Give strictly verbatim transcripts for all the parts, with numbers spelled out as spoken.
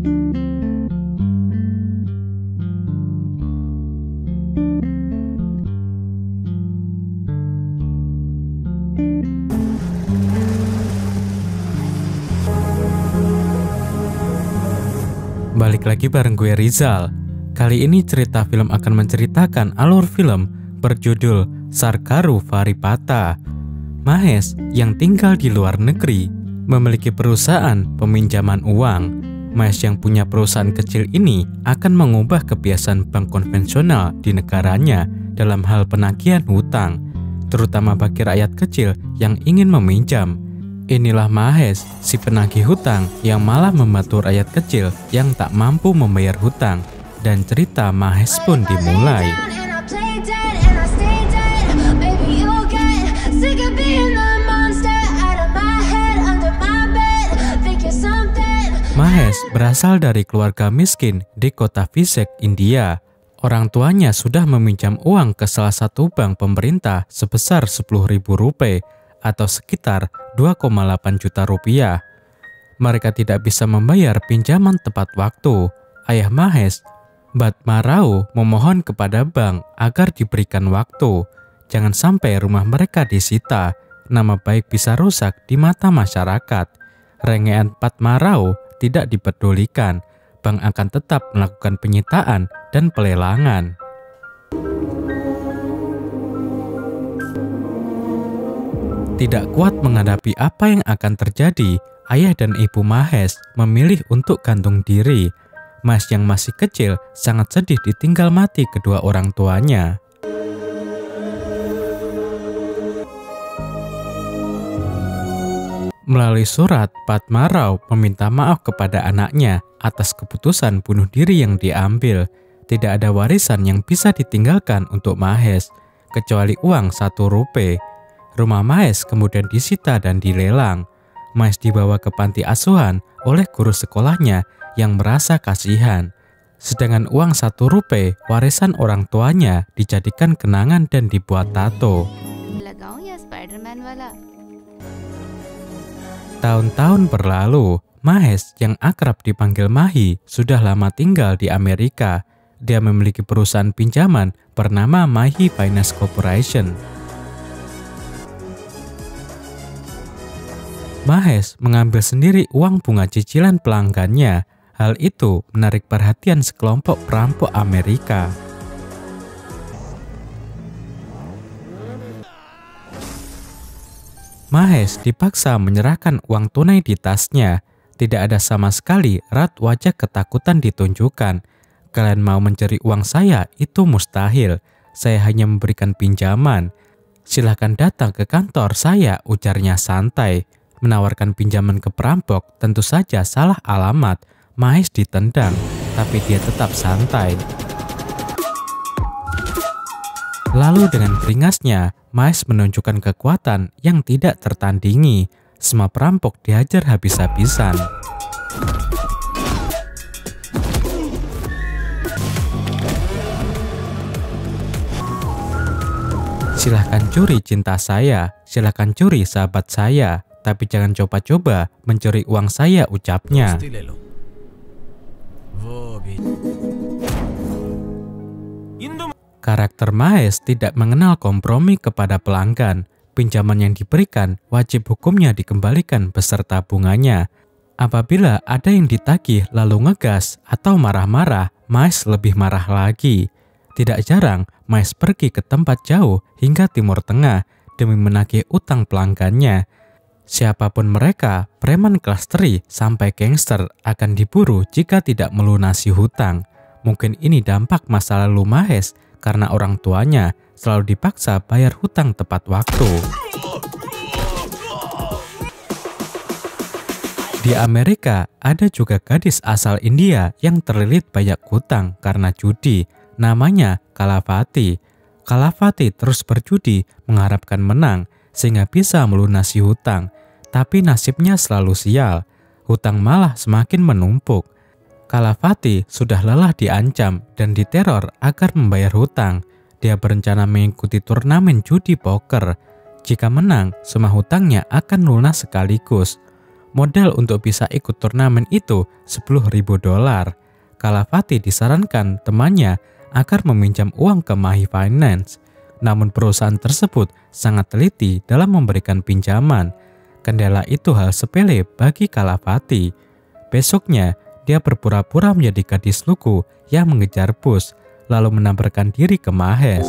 Balik lagi bareng gue Rizal. Kali ini cerita film akan menceritakan alur film berjudul Sarkaru Varipata. Mahes yang tinggal di luar negeri memiliki perusahaan peminjaman uang. Mahes yang punya perusahaan kecil ini akan mengubah kebiasaan bank konvensional di negaranya dalam hal penagihan hutang, terutama bagi rakyat kecil yang ingin meminjam. Inilah Mahes, si penagih hutang yang malah membantu rakyat kecil yang tak mampu membayar hutang. Dan cerita Mahes pun dimulai. Mahes berasal dari keluarga miskin di kota Vizag, India. Orang tuanya sudah meminjam uang ke salah satu bank pemerintah sebesar sepuluh ribu rupiah atau sekitar dua koma delapan juta rupiah. Mereka tidak bisa membayar pinjaman tepat waktu. Ayah Mahes, Batmarao, memohon kepada bank agar diberikan waktu. Jangan sampai rumah mereka disita, nama baik bisa rusak di mata masyarakat. Rengean Batmarao tidak dipedulikan. Bank akan tetap melakukan penyitaan dan pelelangan. Tidak kuat menghadapi apa yang akan terjadi, ayah dan ibu Mahes memilih untuk gantung diri. Mahes yang masih kecil sangat sedih ditinggal mati kedua orang tuanya. Melalui surat, Batmarao meminta maaf kepada anaknya atas keputusan bunuh diri yang diambil. Tidak ada warisan yang bisa ditinggalkan untuk Mahes, kecuali uang satu rupiah. Rumah Mahes kemudian disita dan dilelang. Mahes dibawa ke panti asuhan oleh guru sekolahnya yang merasa kasihan. Sedangkan uang satu rupiah warisan orang tuanya dijadikan kenangan dan dibuat tato. Tahun-tahun berlalu, Mahes yang akrab dipanggil Mahi sudah lama tinggal di Amerika. Dia memiliki perusahaan pinjaman bernama Mahi Finance Corporation. Mahes mengambil sendiri uang bunga cicilan pelanggannya. Hal itu menarik perhatian sekelompok perampok Amerika. Mahes dipaksa menyerahkan uang tunai di tasnya. Tidak ada sama sekali raut wajah ketakutan ditunjukkan. Kalian mau mencuri uang saya, itu mustahil. Saya hanya memberikan pinjaman. Silahkan datang ke kantor saya, ujarnya santai. Menawarkan pinjaman ke perampok tentu saja salah alamat. Mahes ditendang, tapi dia tetap santai. Lalu dengan beringasnya, Mahes menunjukkan kekuatan yang tidak tertandingi. Semua perampok dihajar habis-habisan. Silahkan curi cinta saya, silahkan curi sahabat saya, tapi jangan coba-coba mencuri uang saya, ucapnya. Karakter Mahes tidak mengenal kompromi kepada pelanggan. Pinjaman yang diberikan wajib hukumnya dikembalikan beserta bunganya. Apabila ada yang ditagih lalu ngegas atau marah-marah, Mahes lebih marah lagi. Tidak jarang, Mahes pergi ke tempat jauh hingga Timur Tengah demi menagih utang pelanggannya. Siapapun mereka, preman kelas teri sampai gangster akan diburu jika tidak melunasi hutang. Mungkin ini dampak masa lalu Mahes karena orang tuanya selalu dipaksa bayar hutang tepat waktu. Di Amerika, ada juga gadis asal India yang terlilit banyak hutang karena judi. Namanya Kalavati. Kalavati terus berjudi mengharapkan menang sehingga bisa melunasi hutang. Tapi nasibnya selalu sial. Hutang malah semakin menumpuk. Kalavati sudah lelah diancam dan diteror agar membayar hutang. Dia berencana mengikuti turnamen judi poker. Jika menang, semua hutangnya akan lunas sekaligus. Modal untuk bisa ikut turnamen itu sepuluh ribu dolar. Kalafati disarankan temannya agar meminjam uang ke Mahi Finance. Namun perusahaan tersebut sangat teliti dalam memberikan pinjaman. Kendala itu hal sepele bagi Kalafati. Besoknya, dia berpura-pura menjadi gadis lugu yang mengejar bus, lalu menampilkan diri ke Mahes.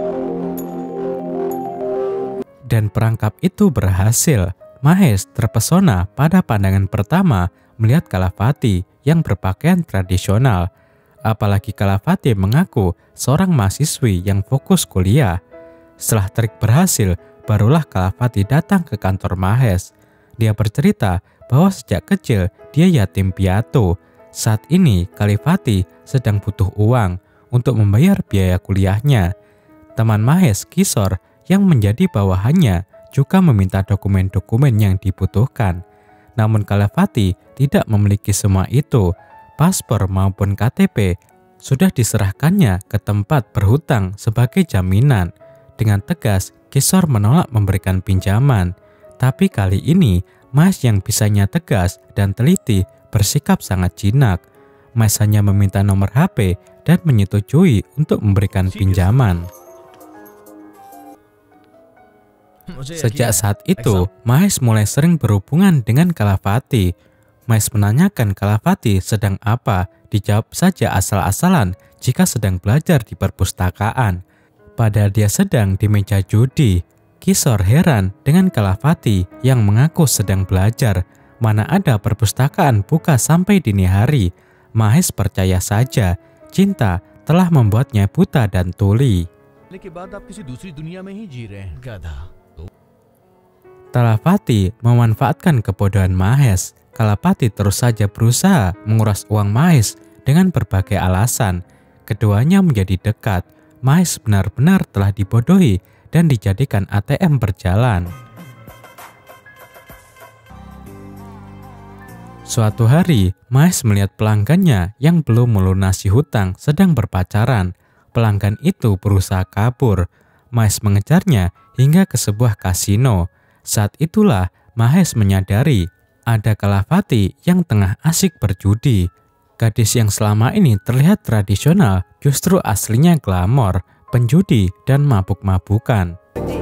Dan perangkap itu berhasil. Mahes terpesona pada pandangan pertama melihat Kalafati yang berpakaian tradisional. Apalagi Kalafati mengaku seorang mahasiswi yang fokus kuliah. Setelah trik berhasil, barulah Kalafati datang ke kantor Mahes. Dia bercerita bahwa sejak kecil dia yatim piatu. Saat ini Kalafati sedang butuh uang untuk membayar biaya kuliahnya. Teman Mahes, Kishore, yang menjadi bawahannya juga meminta dokumen-dokumen yang dibutuhkan. Namun Kalafati tidak memiliki semua itu. Paspor maupun K T P sudah diserahkannya ke tempat berhutang sebagai jaminan. Dengan tegas, Kishore menolak memberikan pinjaman. Tapi kali ini, Mahes yang bisanya tegas dan teliti bersikap sangat jinak. Mahes hanya meminta nomor H P dan menyetujui untuk memberikan pinjaman. Sejak saat itu, Mahes mulai sering berhubungan dengan Kalafati. Mahes menanyakan Kalafati sedang apa, dijawab saja asal-asalan jika sedang belajar di perpustakaan. Padahal dia sedang di meja judi. Kishore heran dengan Kalafati yang mengaku sedang belajar. Mana ada perpustakaan buka sampai dini hari. Mahes percaya saja, cinta telah membuatnya buta dan tuli. Kalafati memanfaatkan kebodohan Mahes. Kalafati terus saja berusaha menguras uang Mahes dengan berbagai alasan. Keduanya menjadi dekat. Mahes benar-benar telah dibodohi dan dijadikan A T M berjalan. Suatu hari, Mahes melihat pelanggannya yang belum melunasi hutang sedang berpacaran. Pelanggan itu berusaha kabur. Mahes mengejarnya hingga ke sebuah kasino. Saat itulah Mahes menyadari ada Kalafati yang tengah asik berjudi. Gadis yang selama ini terlihat tradisional justru aslinya glamor, penjudi, dan mabuk-mabukan.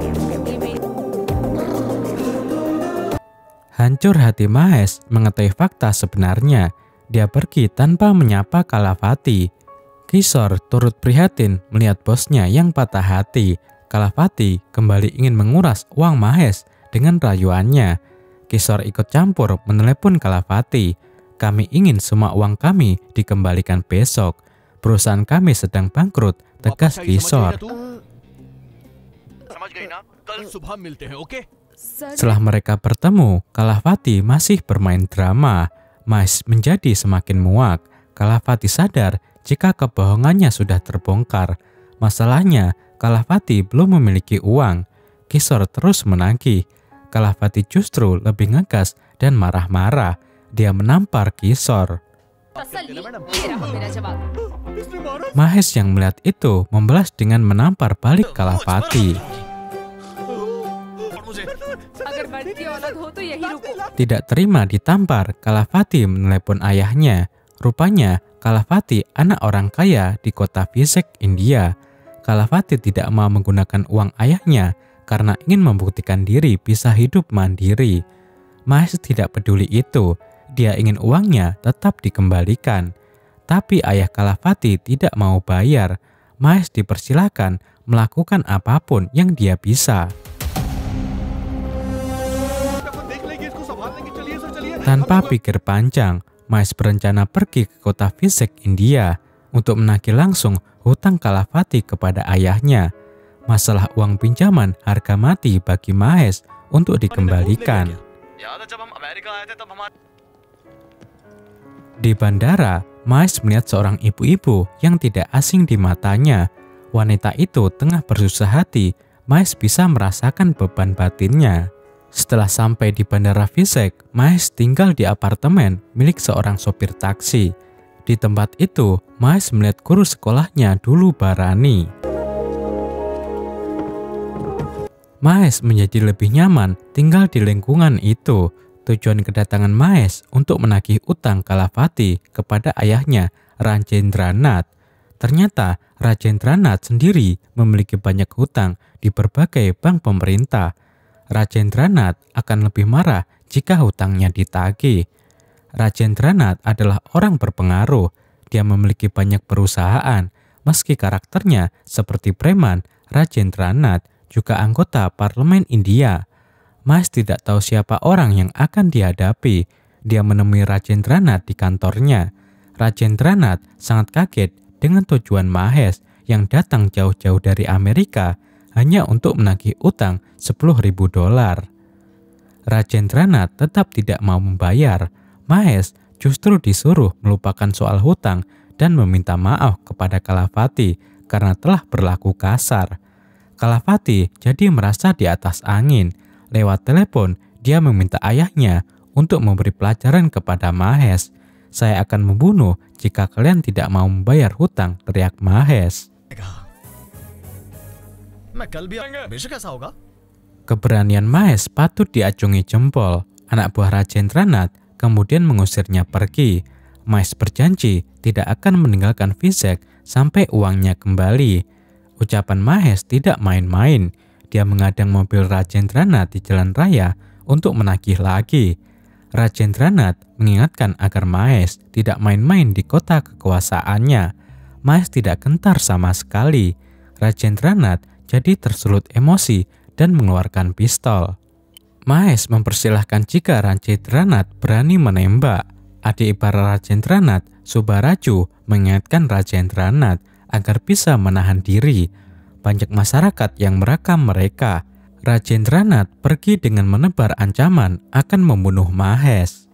Hancur hati Mahes mengetahui fakta sebenarnya. Dia pergi tanpa menyapa Kalafati. Kishore turut prihatin melihat bosnya yang patah hati. Kalafati kembali ingin menguras uang Mahes dengan rayuannya. Kishore ikut campur menelepon Kalafati. Kami ingin semua uang kami dikembalikan besok. Perusahaan kami sedang bangkrut, tegas Kishore. Setelah mereka bertemu, Kalafati masih bermain drama. Mahes menjadi semakin muak. Kalafati sadar jika kebohongannya sudah terbongkar. Masalahnya, Kalafati belum memiliki uang. Kishore terus menagih. Kalafati justru lebih ngegas dan marah-marah. Dia menampar Kishore. Mahes yang melihat itu membalas dengan menampar balik Kalafati. Tidak terima ditampar, Kalafati menelepon ayahnya. Rupanya Kalafati anak orang kaya di kota Vizag, India. Kalafati tidak mau menggunakan uang ayahnya karena ingin membuktikan diri bisa hidup mandiri. Mahes tidak peduli itu. Dia ingin uangnya tetap dikembalikan. Tapi ayah Kalafati tidak mau bayar. Mahes dipersilakan melakukan apapun yang dia bisa. Tanpa pikir panjang, Mahes berencana pergi ke kota Vizag, India untuk menagih langsung hutang Kalafati kepada ayahnya. Masalah uang pinjaman harga mati bagi Mahes untuk dikembalikan. Di bandara, Mahes melihat seorang ibu-ibu yang tidak asing di matanya. Wanita itu tengah bersusah hati. Mahes bisa merasakan beban batinnya. Setelah sampai di bandara Vizag, Mahes tinggal di apartemen milik seorang sopir taksi. Di tempat itu, Mahes melihat guru sekolahnya dulu Barani. Mahes menjadi lebih nyaman tinggal di lingkungan itu. Tujuan kedatangan Mahes untuk menagih utang Kalapati kepada ayahnya Rajendranath. Ternyata Rajendranath sendiri memiliki banyak hutang di berbagai bank pemerintah. Rajendranath akan lebih marah jika hutangnya ditagih. Rajendranath adalah orang berpengaruh. Dia memiliki banyak perusahaan. Meski karakternya seperti preman, Rajendranath juga anggota parlemen India. Mahes tidak tahu siapa orang yang akan dihadapi. Dia menemui Rajendranath di kantornya. Rajendranath sangat kaget dengan tujuan Mahes yang datang jauh-jauh dari Amerika hanya untuk menagih utang sepuluh ribu dolar. Rajendranath tetap tidak mau membayar. Mahes justru disuruh melupakan soal hutang dan meminta maaf kepada Kalapati karena telah berlaku kasar. Kalapati jadi merasa di atas angin. Lewat telepon, dia meminta ayahnya untuk memberi pelajaran kepada Mahes. Saya akan membunuh jika kalian tidak mau membayar hutang, teriak Mahes. Keberanian Mahes patut diacungi jempol. Anak buah Rajendranath kemudian mengusirnya pergi. Mahes berjanji tidak akan meninggalkan Vizek sampai uangnya kembali. Ucapan Mahes tidak main-main. Dia mengadang mobil Rajendranath di jalan raya untuk menagih lagi. Rajendranath mengingatkan agar Mahes tidak main-main di kota kekuasaannya. Mahes tidak gentar sama sekali. Rajendranath jadi tersulut emosi dan mengeluarkan pistol. Mahes mempersilahkan jika Rajendranath berani menembak. Adik ipar Rajendranath, Subaraju, mengingatkan Rajendranath agar bisa menahan diri. Banyak masyarakat yang merekam mereka. Rajendranath pergi dengan menebar ancaman akan membunuh Mahes.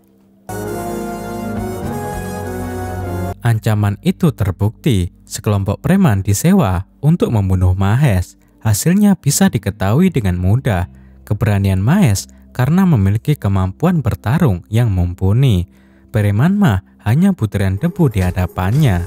Ancaman itu terbukti. Sekelompok preman disewa untuk membunuh Mahes. Hasilnya bisa diketahui dengan mudah. Keberanian Mahes karena memiliki kemampuan bertarung yang mumpuni. Preman mah hanya butiran debu di hadapannya.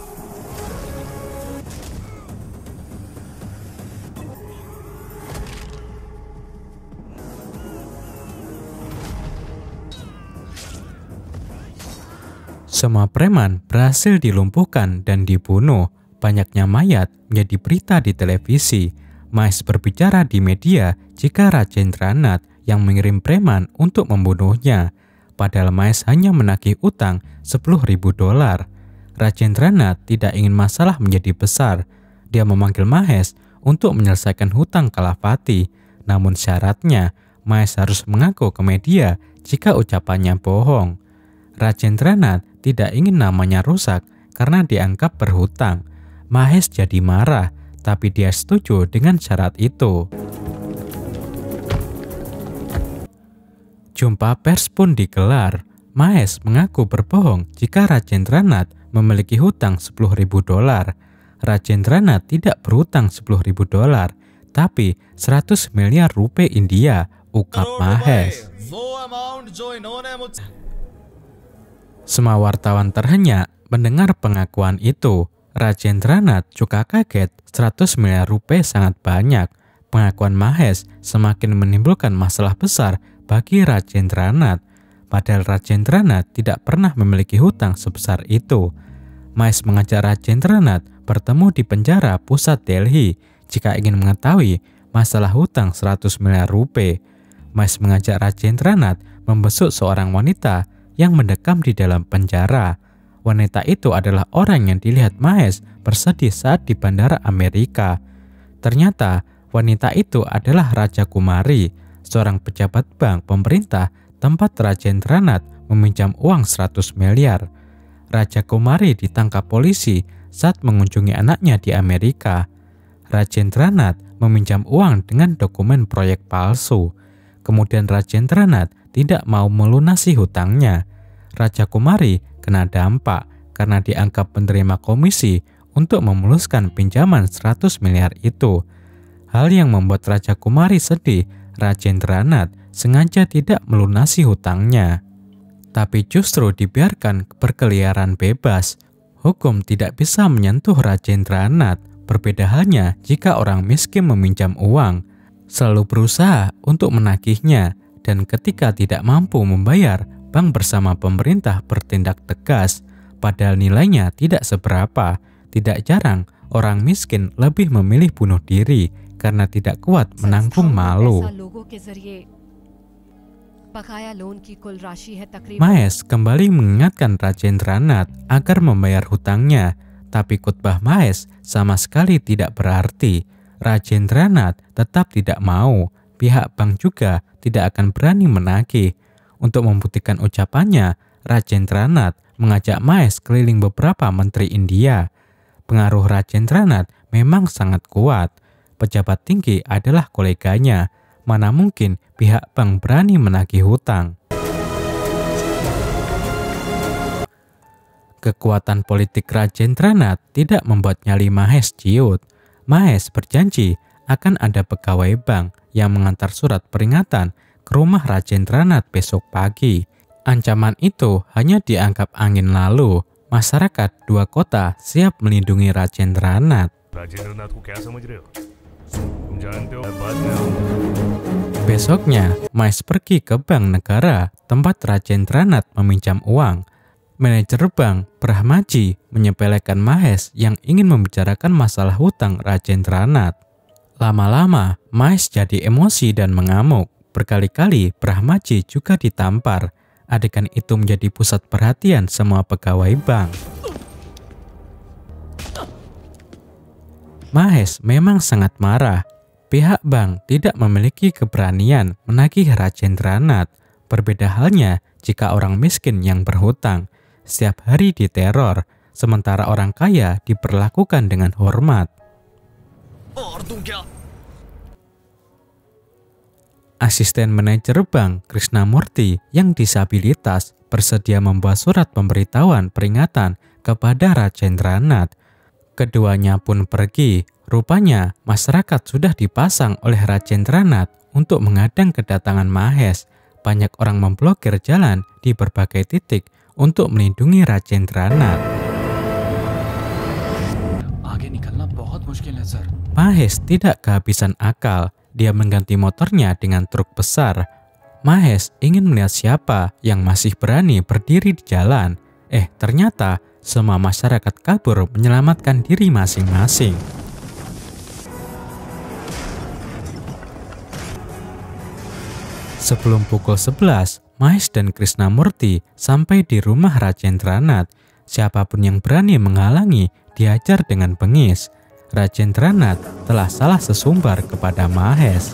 Semua preman berhasil dilumpuhkan dan dibunuh. Banyaknya mayat menjadi berita di televisi. Mahes berbicara di media jika Rajendranath yang mengirim preman untuk membunuhnya. Padahal Mahes hanya menagih utang sepuluh ribu dolar. Rajendranath tidak ingin masalah menjadi besar. Dia memanggil Mahes untuk menyelesaikan hutang Kalapati. Namun syaratnya, Mahes harus mengaku ke media jika ucapannya bohong. Rajendranath tidak ingin namanya rusak karena dianggap berhutang. Mahes jadi marah, tapi dia setuju dengan syarat itu. Jumpa pers pun digelar. Mahes mengaku berbohong jika Rajendranath memiliki hutang sepuluh ribu dolar. Rajendranath tidak berhutang sepuluh ribu dolar, tapi seratus miliar rupiah India, ungkap Mahes. Semua wartawan terhenyak mendengar pengakuan itu. Rajendranath juga kaget, seratus miliar rupiah sangat banyak. Pengakuan Mahes semakin menimbulkan masalah besar bagi Rajendranath. Padahal Rajendranath tidak pernah memiliki hutang sebesar itu. Mahes mengajak Rajendranath bertemu di penjara pusat Delhi jika ingin mengetahui masalah hutang seratus miliar rupiah. Mahes mengajak Rajendranath membesuk seorang wanita yang mendekam di dalam penjara. Wanita itu adalah orang yang dilihat Mahes bersedih saat di bandara Amerika. Ternyata wanita itu adalah Raja Kumari, seorang pejabat bank pemerintah tempat Rajendranath meminjam uang seratus miliar. Raja Kumari ditangkap polisi saat mengunjungi anaknya di Amerika. Rajendranath meminjam uang dengan dokumen proyek palsu. Kemudian Rajendranath tidak mau melunasi hutangnya. Raja Kumari kena dampak karena dianggap menerima komisi untuk memuluskan pinjaman seratus miliar itu. Hal yang membuat Raja Kumari sedih, Rajendranath sengaja tidak melunasi hutangnya. Tapi justru dibiarkan berkeliaran bebas. Hukum tidak bisa menyentuh Rajendranath. Berbeda halnya jika orang miskin meminjam uang, selalu berusaha untuk menagihnya. Dan ketika tidak mampu membayar, bank bersama pemerintah bertindak tegas. Padahal nilainya tidak seberapa. Tidak jarang orang miskin lebih memilih bunuh diri karena tidak kuat menanggung malu. Mahes kembali mengingatkan Rajendranath agar membayar hutangnya, tapi khutbah Mahes sama sekali tidak berarti. Rajendranath tetap tidak mau. Pihak bank juga tidak akan berani menagih. Untuk membuktikan ucapannya, Rajendranath mengajak Mahes keliling beberapa menteri India. Pengaruh Rajendranath memang sangat kuat. Pejabat tinggi adalah koleganya. Mana mungkin pihak bank berani menagih hutang. Kekuatan politik Rajendranath tidak membuat nyali Mahes ciut. Mahes berjanji akan ada pegawai bank yang mengantar surat peringatan ke rumah Rajendranath besok pagi. Ancaman itu hanya dianggap angin lalu. Masyarakat dua kota siap melindungi Rajendranath. Besoknya, Mahes pergi ke bank negara tempat Rajendranath meminjam uang. Manajer bank, Brahmaji, menyepelekan Mahes yang ingin membicarakan masalah hutang Rajendranath. Lama-lama, Mahes jadi emosi dan mengamuk. Berkali-kali Brahmaji juga ditampar. Adegan itu menjadi pusat perhatian semua pegawai bank. Mahes memang sangat marah. Pihak bank tidak memiliki keberanian menagih Rajendranath. Berbeda halnya jika orang miskin yang berhutang setiap hari diteror, sementara orang kaya diperlakukan dengan hormat. Asisten manajer bank Krishnamurti yang disabilitas bersedia membuat surat pemberitahuan peringatan kepada Rajendranath. Keduanya pun pergi. Rupanya masyarakat sudah dipasang oleh Rajendranath untuk menghadang kedatangan Mahes. Banyak orang memblokir jalan di berbagai titik untuk melindungi Rajendranath. Mahes tidak kehabisan akal. Dia mengganti motornya dengan truk besar. Mahes ingin melihat siapa yang masih berani berdiri di jalan. Eh, ternyata semua masyarakat kabur menyelamatkan diri masing-masing. Sebelum pukul sebelas, Mahes dan Krishnamurti sampai di rumah Rajendranath. Siapapun yang berani menghalangi dihajar dengan bengis. Rajendranath telah salah sesumbar kepada Mahes.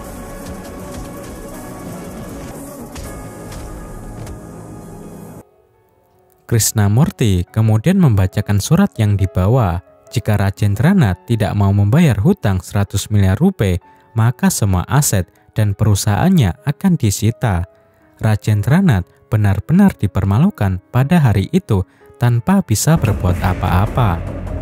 Krishnamurti kemudian membacakan surat yang dibawa. Jika Rajendranath tidak mau membayar hutang seratus miliar rupiah, maka semua aset dan perusahaannya akan disita. Rajendranath benar-benar dipermalukan pada hari itu tanpa bisa berbuat apa-apa.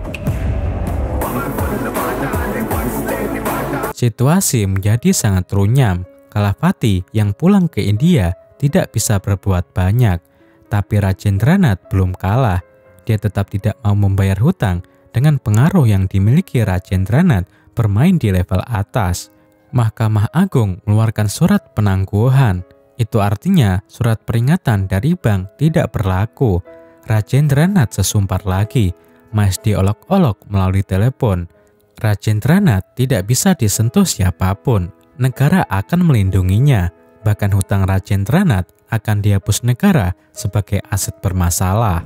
Situasi menjadi sangat runyam. Kalapati yang pulang ke India tidak bisa berbuat banyak. Tapi Rajendranath belum kalah. Dia tetap tidak mau membayar hutang dengan pengaruh yang dimiliki Rajendranath bermain di level atas. Mahkamah Agung mengeluarkan surat penangguhan. Itu artinya surat peringatan dari bank tidak berlaku. Rajendranath sesumpar lagi. Mahes diolok-olok melalui telepon. Rajendranath tidak bisa disentuh siapapun. Negara akan melindunginya. Bahkan hutang Rajendranath akan dihapus negara sebagai aset bermasalah.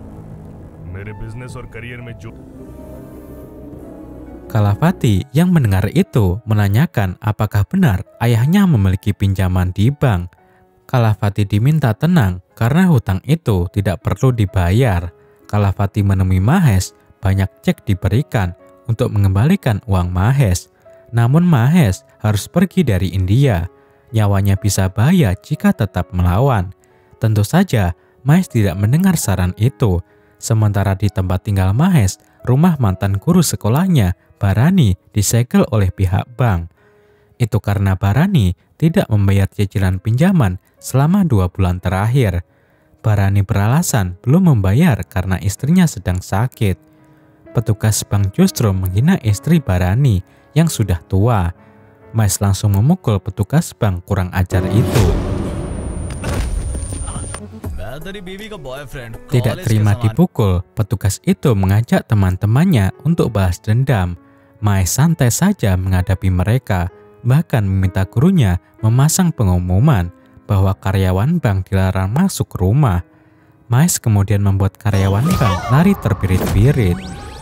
Kalapati yang mendengar itu menanyakan apakah benar ayahnya memiliki pinjaman di bank. Kalapati diminta tenang karena hutang itu tidak perlu dibayar. Kalapati menemui Mahes, banyak cek diberikan untuk mengembalikan uang Mahes. Namun Mahes harus pergi dari India. Nyawanya bisa bahaya jika tetap melawan. Tentu saja Mahes tidak mendengar saran itu. Sementara di tempat tinggal Mahes, rumah mantan guru sekolahnya, Bharani, disegel oleh pihak bank. Itu karena Bharani tidak membayar cicilan pinjaman selama dua bulan terakhir. Bharani beralasan belum membayar karena istrinya sedang sakit. Petugas bank justru menghina istri Bharani yang sudah tua. Mahes langsung memukul petugas bank kurang ajar itu. Tidak terima dipukul, petugas itu mengajak teman-temannya untuk balas dendam. Mahes santai saja menghadapi mereka, bahkan meminta gurunya memasang pengumuman bahwa karyawan bank dilarang masuk rumah. Mahes kemudian membuat karyawan bank lari terbirit-birit.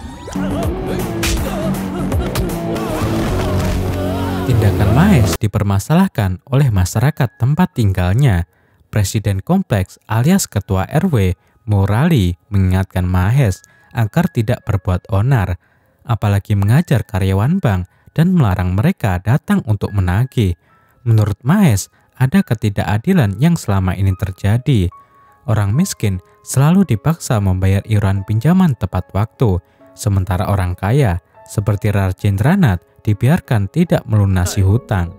Tindakan Mahes dipermasalahkan oleh masyarakat tempat tinggalnya. Presiden kompleks alias ketua R W, Murali, mengingatkan Mahes agar tidak berbuat onar, apalagi mengajar karyawan bank dan melarang mereka datang untuk menagih. Menurut Mahes, ada ketidakadilan yang selama ini terjadi. Orang miskin selalu dipaksa membayar iuran pinjaman tepat waktu, sementara orang kaya seperti Rajendranath dibiarkan tidak melunasi hutang.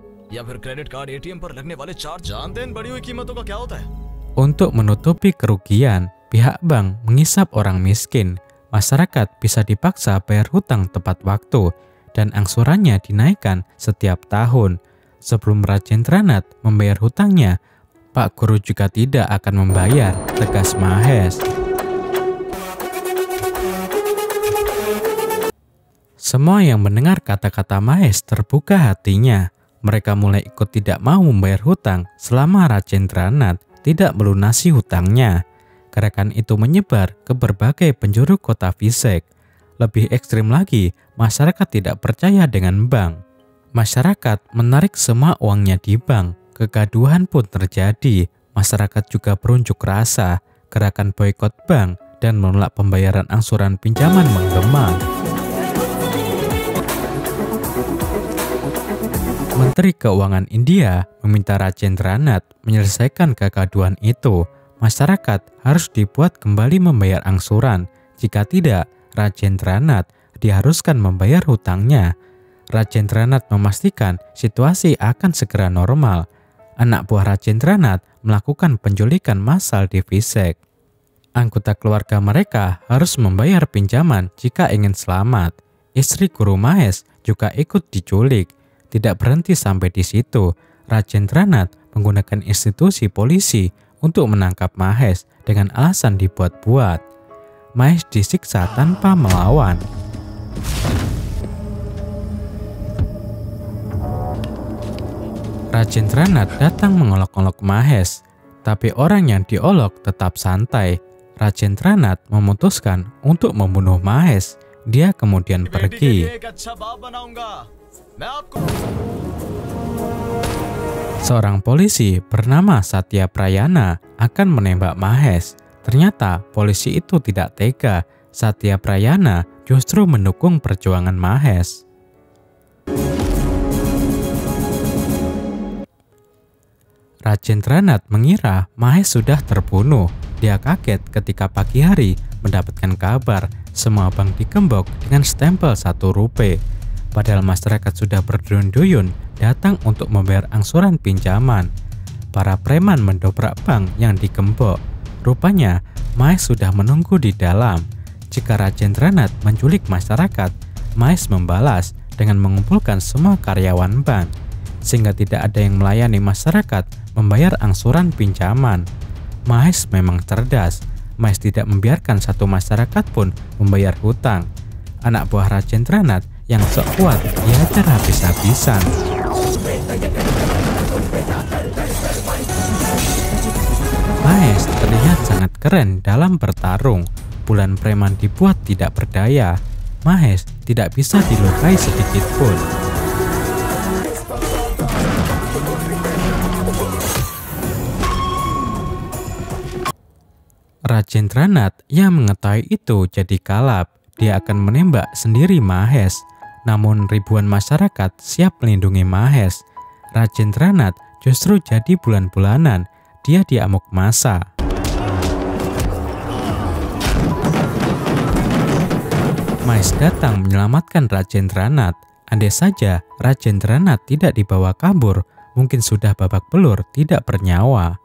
Untuk menutupi kerugian, pihak bank menghisap orang miskin. Masyarakat bisa dipaksa bayar hutang tepat waktu dan angsurannya dinaikkan setiap tahun. Sebelum Rajendranath membayar hutangnya, Pak Guru juga tidak akan membayar, tegas Mahes. Semua yang mendengar kata-kata Mahes terbuka hatinya. Mereka mulai ikut tidak mau membayar hutang selama Rajendranath tidak melunasi hutangnya. Gerakan itu menyebar ke berbagai penjuru kota Vizag. Lebih ekstrim lagi, masyarakat tidak percaya dengan bank. Masyarakat menarik semua uangnya di bank. Kegaduhan pun terjadi. Masyarakat juga berunjuk rasa. Gerakan boikot bank dan menolak pembayaran angsuran pinjaman menggema. Menteri Keuangan India meminta Rajendranath menyelesaikan kegaduhan itu. Masyarakat harus dibuat kembali membayar angsuran. Jika tidak, Rajendranath diharuskan membayar hutangnya. Rajendranath memastikan situasi akan segera normal. Anak buah Rajendranath melakukan penculikan massal di Vizag. Anggota keluarga mereka harus membayar pinjaman jika ingin selamat. Istri Guru Mahes juga ikut diculik. Tidak berhenti sampai di situ, Rajendranath menggunakan institusi polisi untuk menangkap Mahes dengan alasan dibuat-buat. Mahes disiksa tanpa melawan. Rajendranath datang mengolok-olok Mahes, tapi orang yang diolok tetap santai. Rajendranath memutuskan untuk membunuh Mahes. Dia kemudian pergi. Seorang polisi bernama Satya Prayana akan menembak Mahes. Ternyata polisi itu tidak tega. Satya Prayana justru mendukung perjuangan Mahes. Rajendranath mengira Mahes sudah terbunuh. Dia kaget ketika pagi hari mendapatkan kabar semua bank digembok dengan stempel satu rupiah. Padahal masyarakat sudah berduyun-duyun datang untuk membayar angsuran pinjaman. Para preman mendobrak bank yang digembok. Rupanya, Mahes sudah menunggu di dalam. Jika Rajendranath menculik masyarakat, Mahes membalas dengan mengumpulkan semua karyawan bank, sehingga tidak ada yang melayani masyarakat membayar angsuran pinjaman. Mahes memang cerdas. Mahes tidak membiarkan satu masyarakat pun membayar hutang. Anak buah Rajendranath yang sok kuat dihajar habis-habisan. Mahes terlihat sangat keren dalam bertarung. Bulan preman dibuat tidak berdaya. Mahes tidak bisa dilukai sedikit pun. Rajendranath yang mengetahui itu jadi kalap. Dia akan menembak sendiri Mahes. Namun ribuan masyarakat siap melindungi Mahes. Rajendranath justru jadi bulan-bulanan. Dia diamuk massa. Mahes datang menyelamatkan Rajendranath. Andai saja Rajendranath tidak dibawa kabur, mungkin sudah babak belur tidak bernyawa.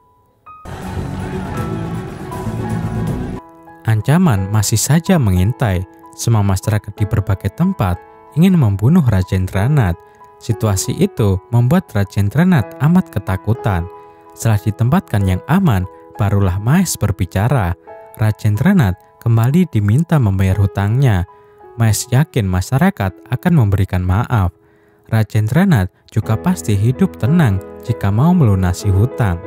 Ancaman masih saja mengintai. Semua masyarakat di berbagai tempat ingin membunuh Rajendranath. Situasi itu membuat Rajendranath amat ketakutan. Setelah ditempatkan yang aman Barulah Mahes berbicara. Rajendranat kembali diminta membayar hutangnya. Mahes yakin masyarakat akan memberikan maaf. Rajendranat juga pasti hidup tenang jika mau melunasi hutang.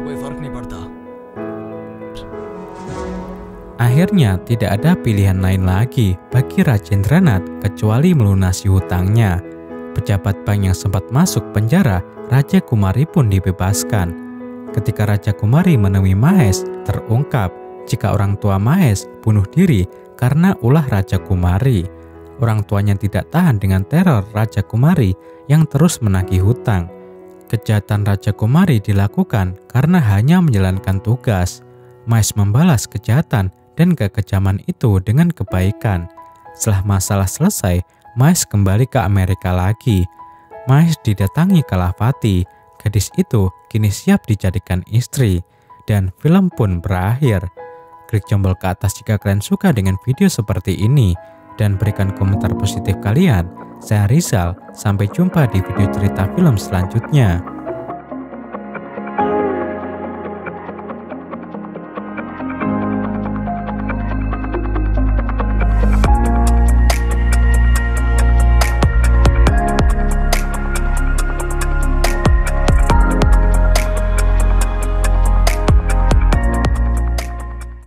Akhirnya tidak ada pilihan lain lagi bagi Rajendranat kecuali melunasi hutangnya. Pejabat bank yang sempat masuk penjara, Raja Kumari pun dibebaskan. Ketika Raja Kumari menemui Mahes, terungkap jika orang tua Mahes bunuh diri karena ulah Raja Kumari. Orang tuanya tidak tahan dengan teror Raja Kumari yang terus menagih hutang. Kejahatan Raja Kumari dilakukan karena hanya menjalankan tugas. Mahes membalas kejahatan dan kekejaman itu dengan kebaikan. Setelah masalah selesai, Mahes kembali ke Amerika lagi. Mahes didatangi Kalapati. Gadis itu kini siap dijadikan istri. Dan film pun berakhir. Klik jempol ke atas jika kalian suka dengan video seperti ini. Dan berikan komentar positif kalian. Saya Rizal, sampai jumpa di video cerita film selanjutnya.